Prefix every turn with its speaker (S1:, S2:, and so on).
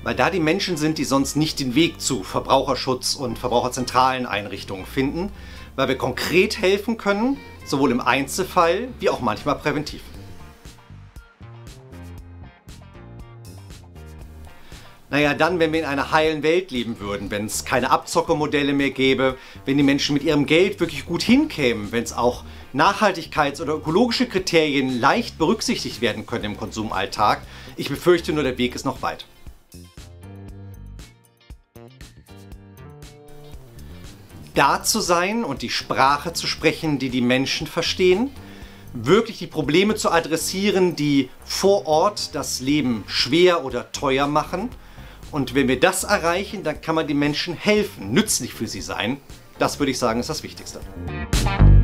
S1: weil da die Menschen sind, die sonst nicht den Weg zu Verbraucherschutz und verbraucherzentralen Einrichtungen finden, weil wir konkret helfen können, sowohl im Einzelfall wie auch manchmal präventiv. Naja, dann, wenn wir in einer heilen Welt leben würden, wenn es keine Abzockermodelle mehr gäbe, wenn die Menschen mit ihrem Geld wirklich gut hinkämen, wenn es auch Nachhaltigkeits- oder ökologische Kriterien leicht berücksichtigt werden können im Konsumalltag. Ich befürchte nur, der Weg ist noch weit. Da zu sein und die Sprache zu sprechen, die die Menschen verstehen, wirklich die Probleme zu adressieren, die vor Ort das Leben schwer oder teuer machen. Und wenn wir das erreichen, dann kann man den Menschen helfen, nützlich für sie sein. Das würde ich sagen, ist das Wichtigste.